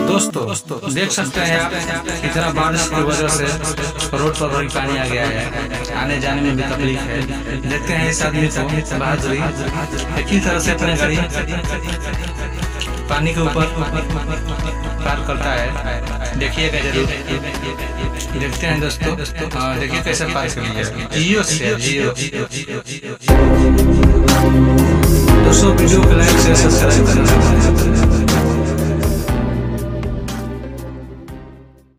दोस्तों देख सकते हैं आप इतना बारिश की वजह से रोड पर भारी पानी आ गया है, आने जाने में भी तकलीफ है। देखते हैं इस आदमी को बहादुरी एक ही तरह से अपनी गाड़ी पानी के ऊपर पार करता है। देखिएगा जरूर, देखते हैं दोस्तों। देखिए कैसे पार कर लिया जियो से जियो। दोस्तों वीडियो को लाइक शेयर सब्सक्राइब करना।